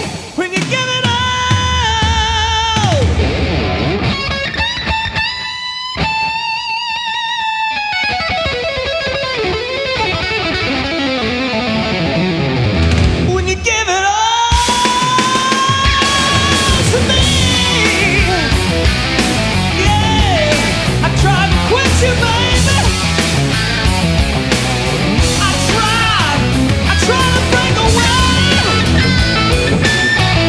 when you give it all. When you give it all to me. Yeah, I tried to quit you, baby. I tried to break away.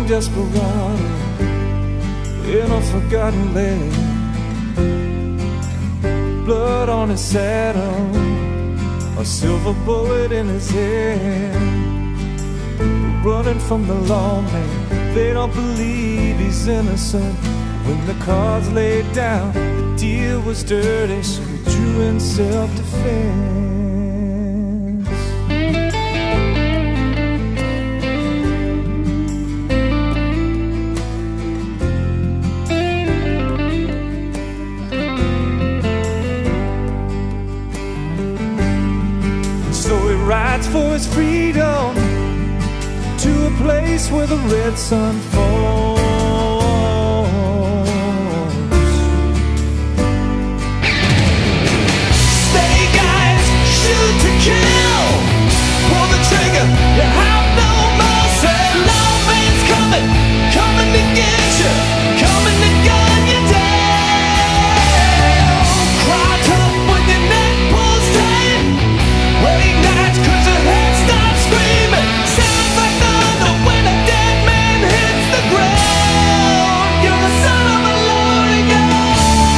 desperado in a forgotten land. Blood on his saddle, a silver bullet in his hand. Running from the lawman, they don't believe he's innocent. When the cards laid down, the deal was dirty, so he drew in self-defense. Rides for his freedom to a place where the red sun falls. Stay guys, shoot to kill. Pull the trigger, you have no mercy. Lawman's coming, coming to get you, coming to gun you down. Cry tough when your neck pulls tight. Waiting nights 'cause your head stops screaming. Sounds like thunder when a dead man hits the ground. You're the son of a loading gun.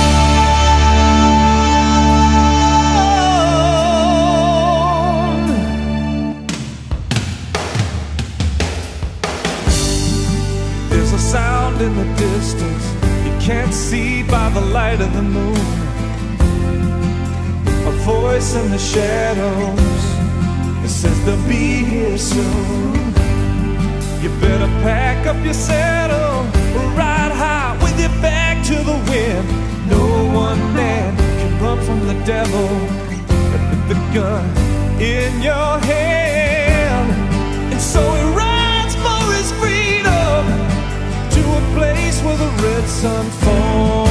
There's a sound in the distance you can't see by the light of the moon. A voice in the shadows, it says they'll be here soon. You better pack up your saddle, ride high with your back to the wind. No one man can run from the devil with the gun in your hand. And so he rides for his freedom to a place where the red sun falls.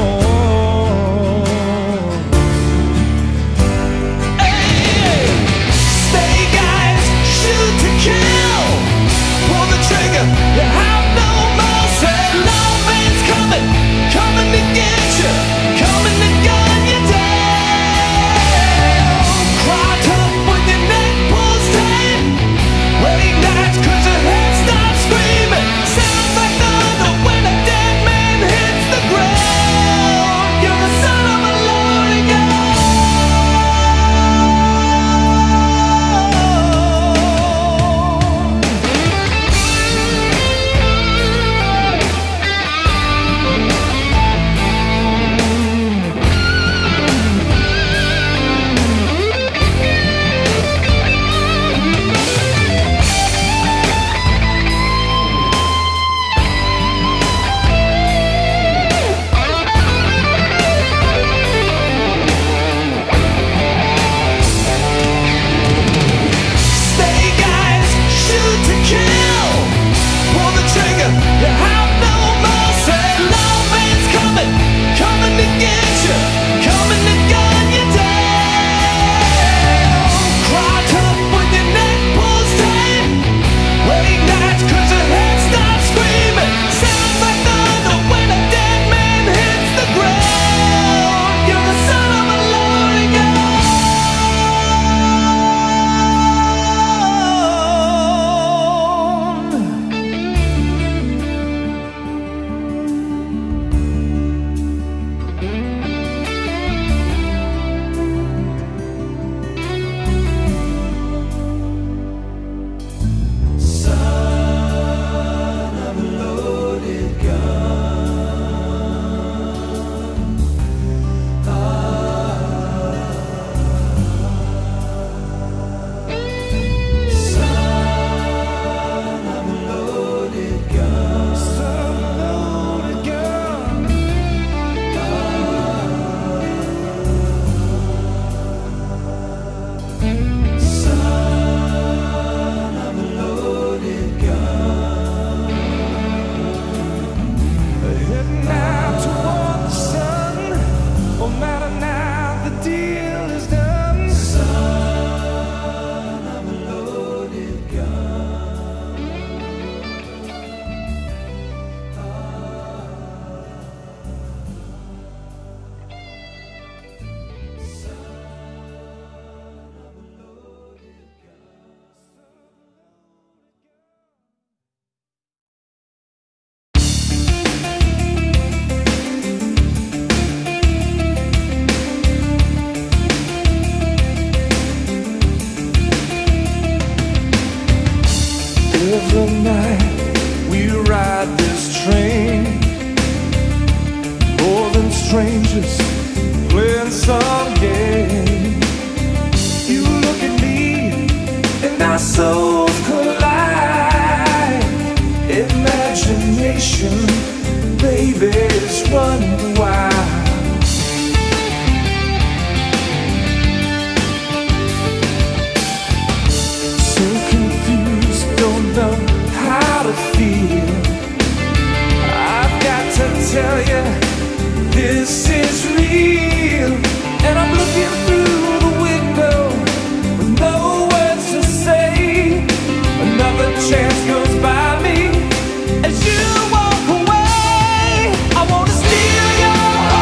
Kill! Pull the trigger, you have no mercy. Lawman's coming, coming to get you, coming to gun you down. Cry tough when your neck pulls tight. Waiting nights 'cause your head stops screaming. Sounds like thunder when a dead man hits the every night we ride this train, more than strangers playing some game. You look at me and our souls collide. Imagination, baby, is running wild. So confused, don't know how to feel. I've got to tell you, this is real. And I'm looking through the window with no words to say. Another chance goes by me as you walk away. I wanna steal your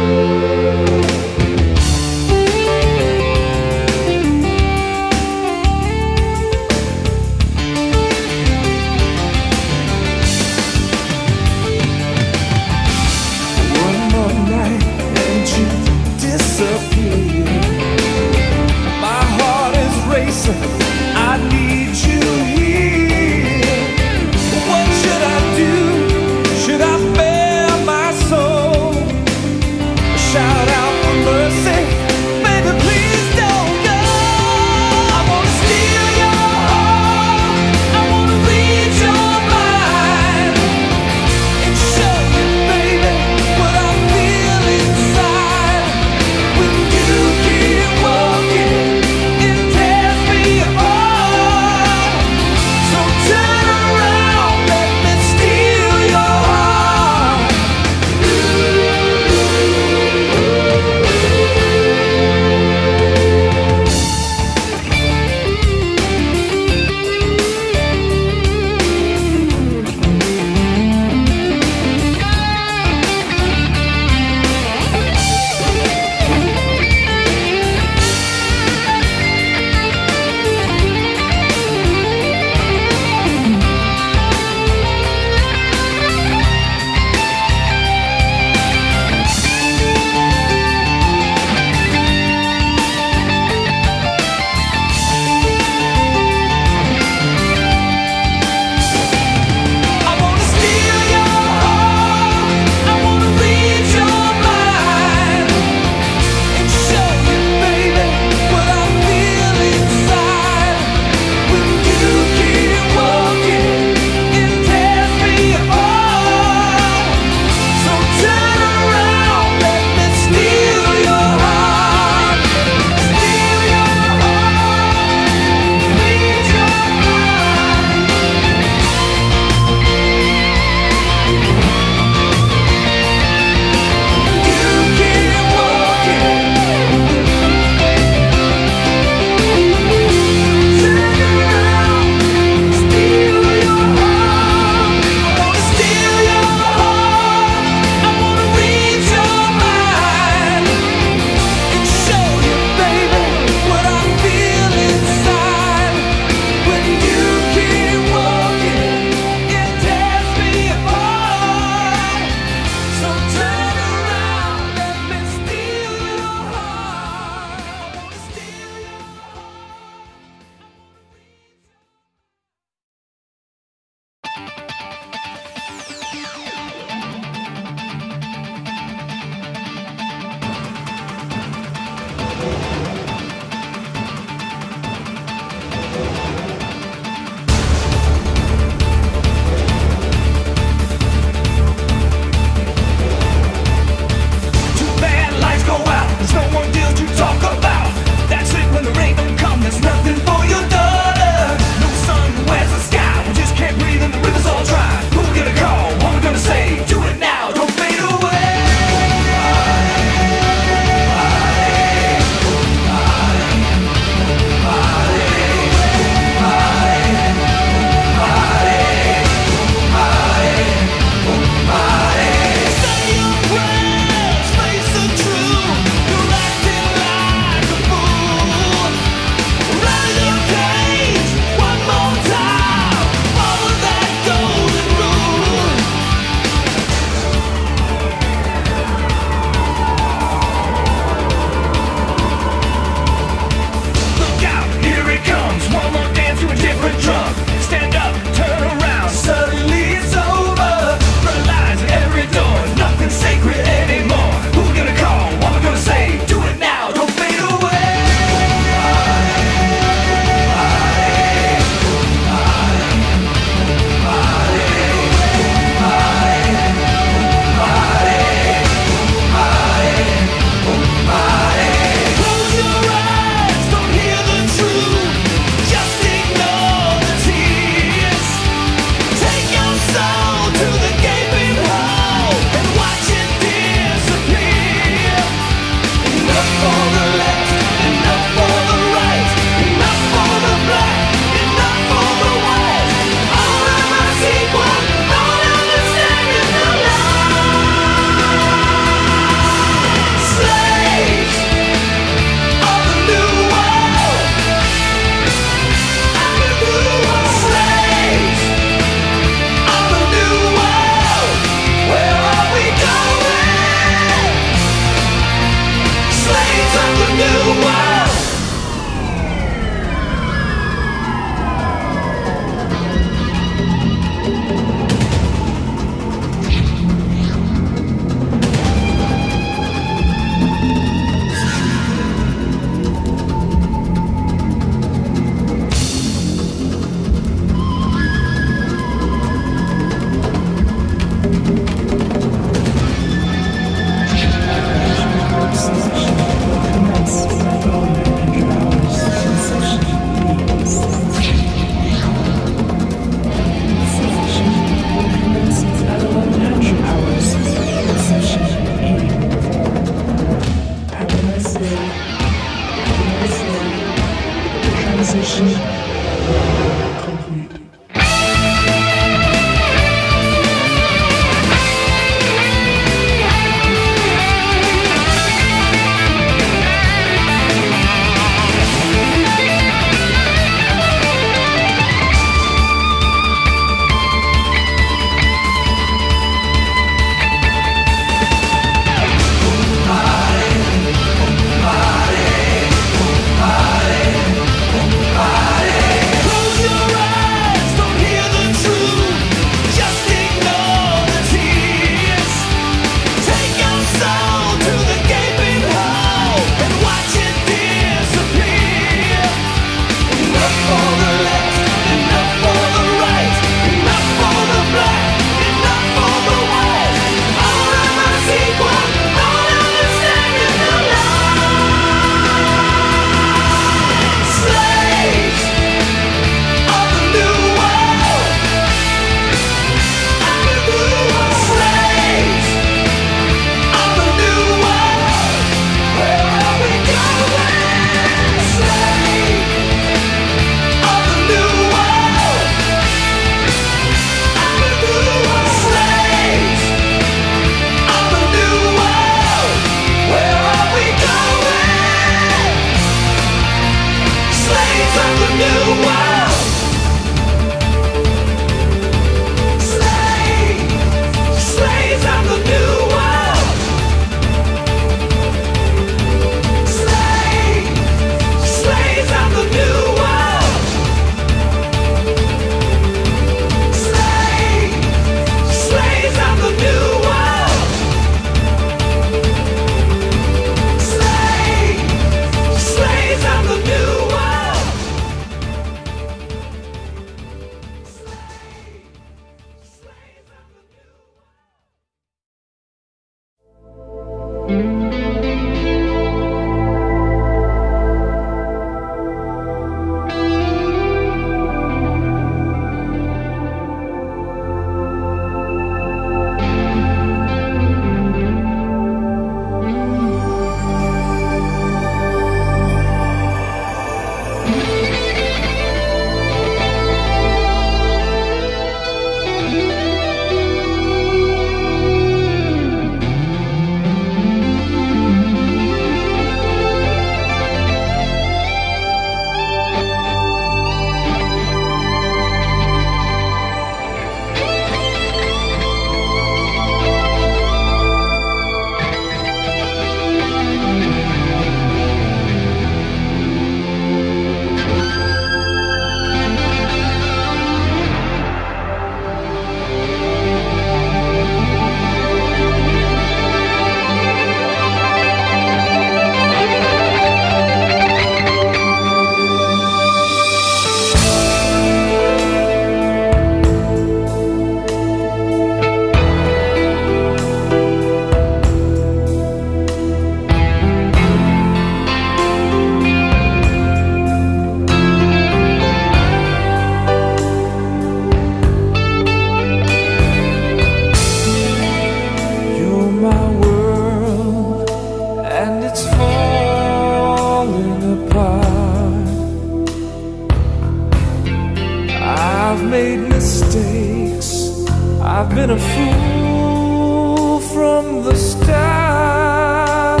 I've been a fool from the start,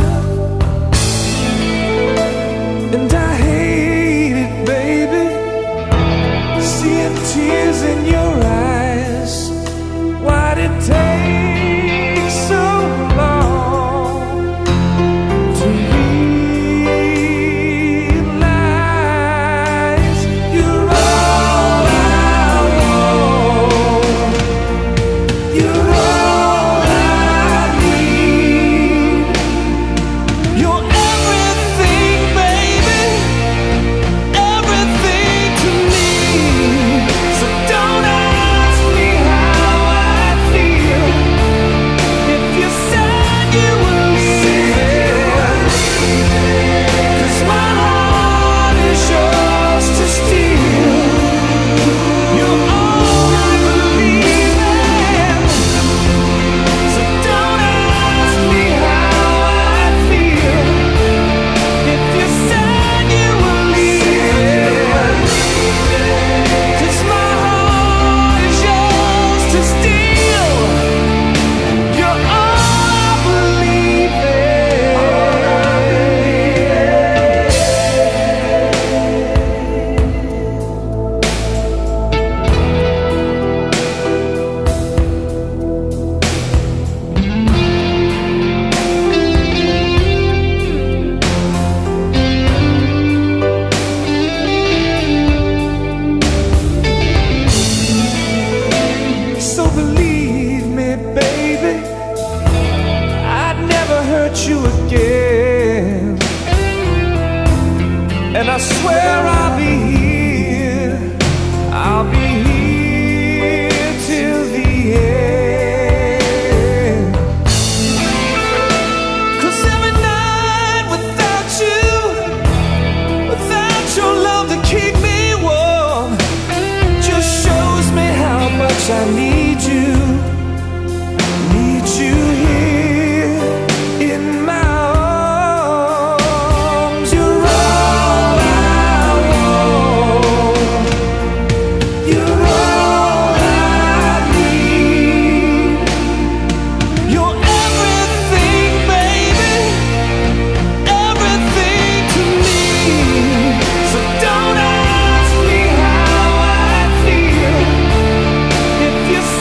and I hate it, baby, seeing tears in your eyes. Why'd it take so long to realize you're all I want, you're all I need, you're everything, baby, everything to me. So don't ask me how I feel. If you said you will leave it, 'cause my heart is yours to steal. You're all I believe in. So don't ask me how I feel. If you said you will leave it, 'cause my heart is yours to steal. You're all I believe in. So believe me, baby, I'd never hurt you again. And I swear I'll be here, I'll be here till the end. 'Cause every night without you, without your love to keep me warm, just shows me how much I need you here in my arms. You're all I want, you're all I need, you're everything, baby, everything to me. So don't ask me how I feel. If you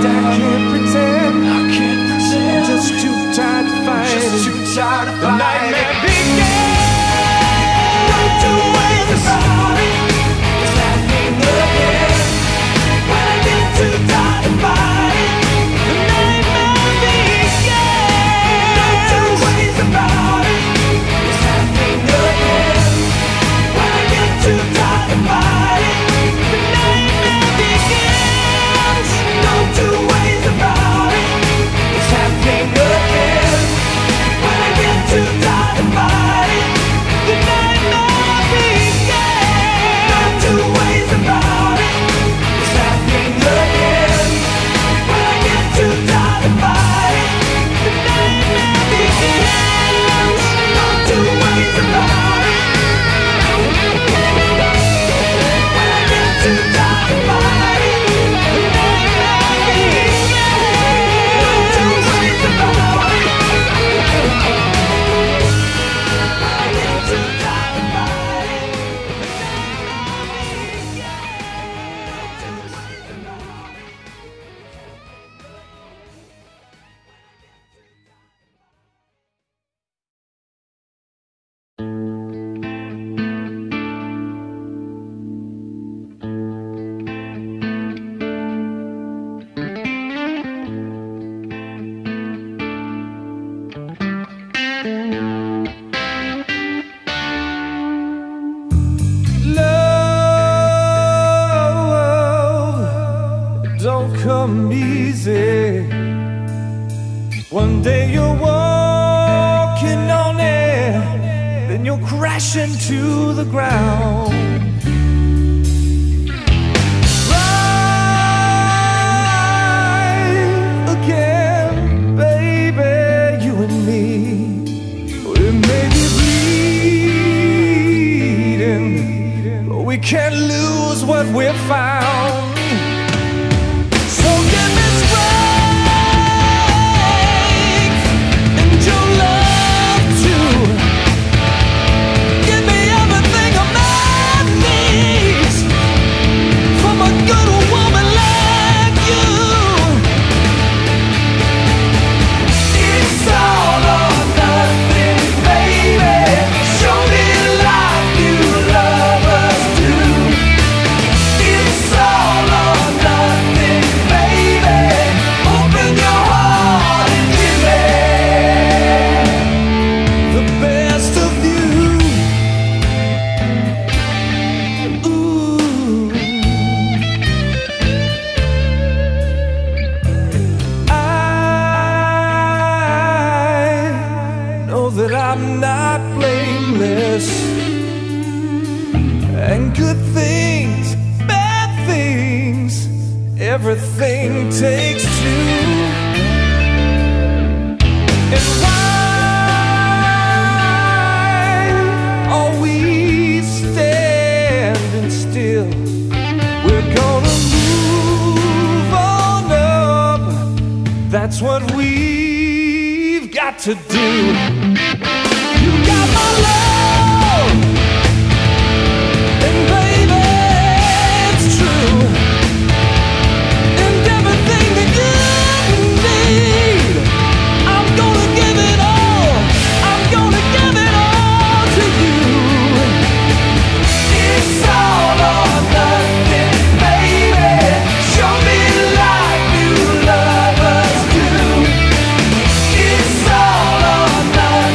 The nightmare begins. No two ways about it. It's happening again. When I get too tired to fight it, the nightmare begins. No two ways about it. It's happening again. When I get too tired to fight it, the nightmare begins. No two ways about it. It's happening again. Too tired to fight it, the nightmare begins. No two ways about it, it's happening again. When I get too tired to fight it, the nightmare begins. No two ways about it. When I get too tired to fight it, the nightmare begins. No two ways about it. Come easy. One day you're walking on air, then you'll crash into the ground. Right again, baby, you and me. We may be bleeding, but we can't lose what we found. I'm not blameless, and good things, bad things, everything takes two. And why are we standing still? We're gonna move on up, that's what we've got to do. You got my love, and baby, it's true. And everything that you need, I'm gonna give it all. I'm gonna give it all to you. It's all or nothing, baby. Show me like you love us do. It's all or nothing.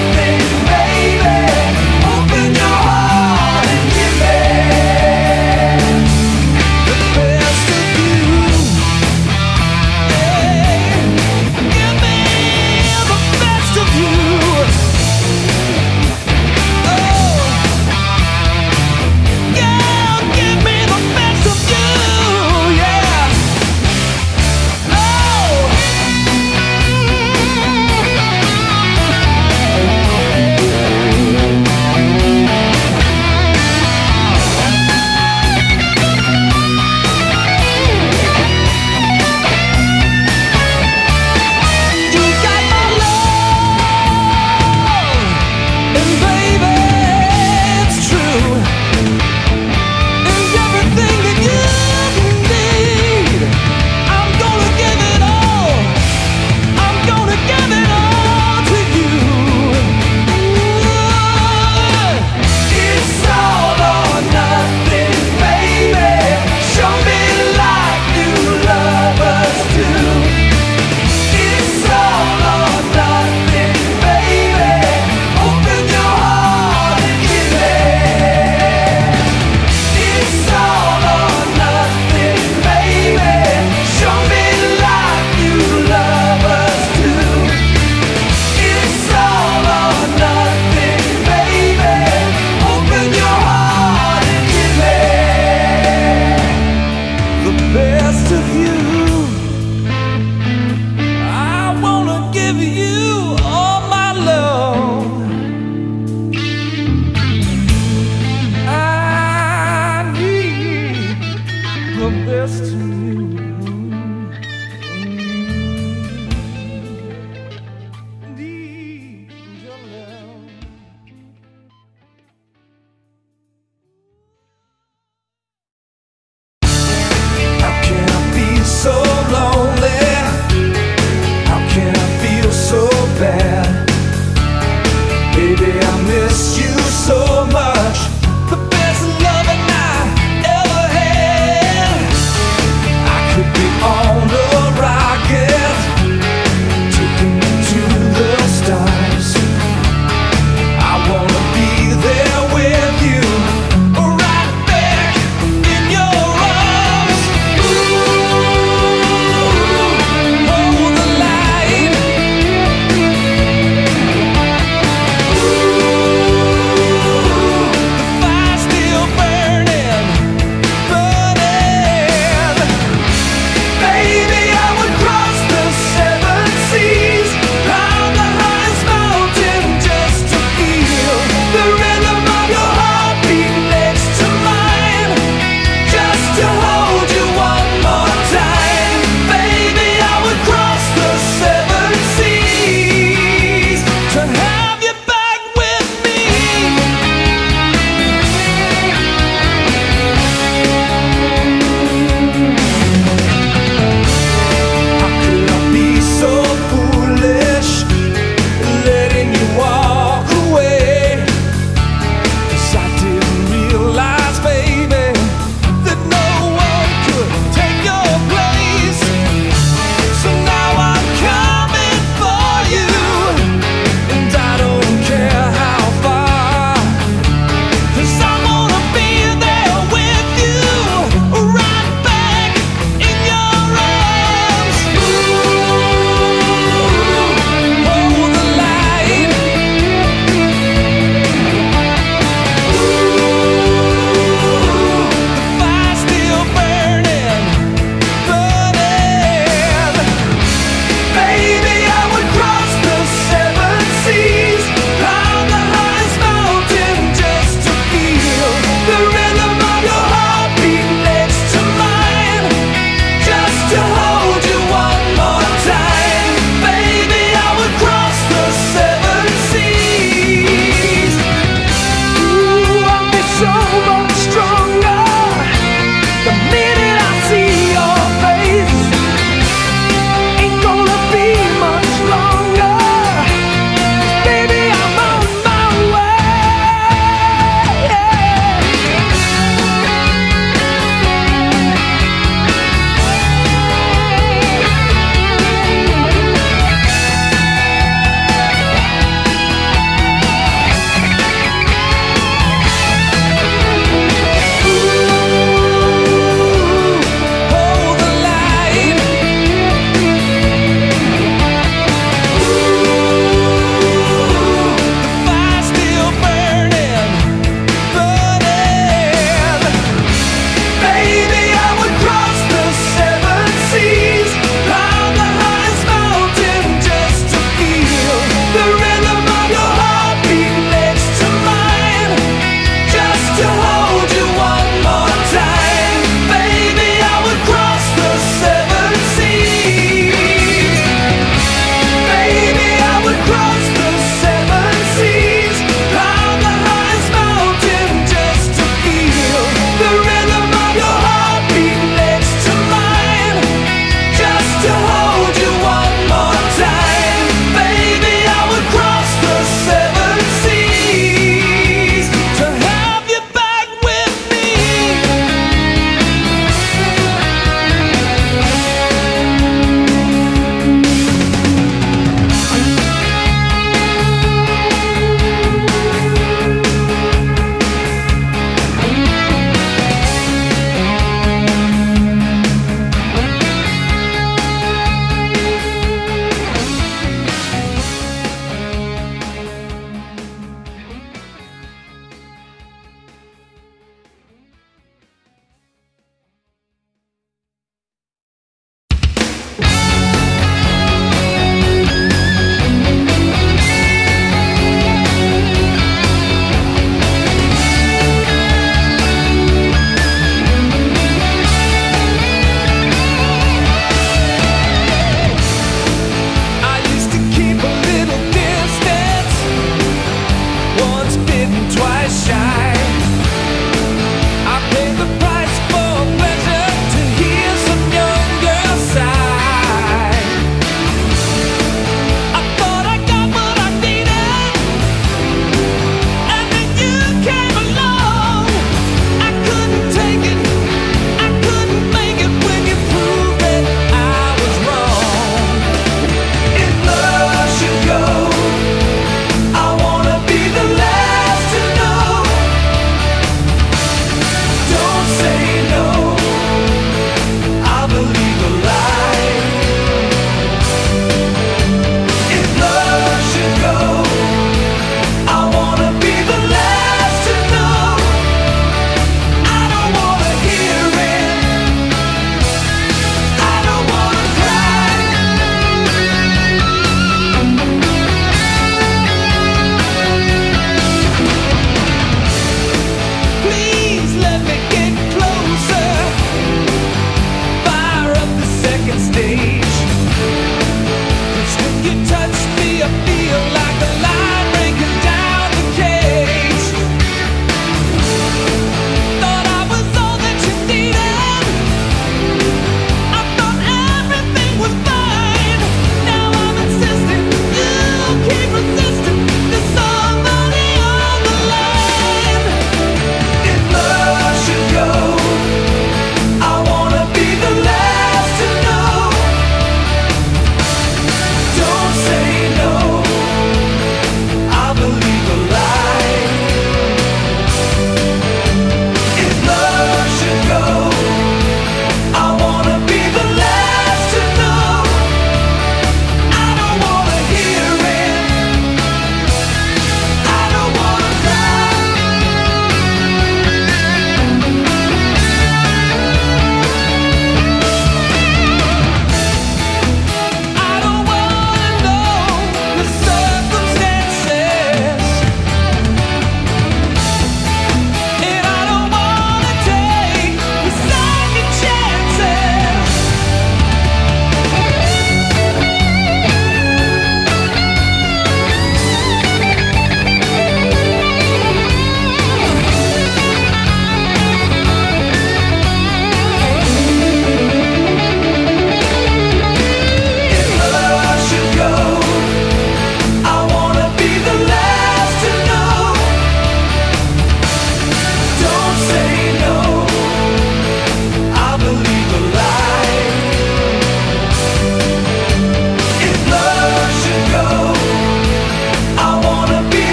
this to you.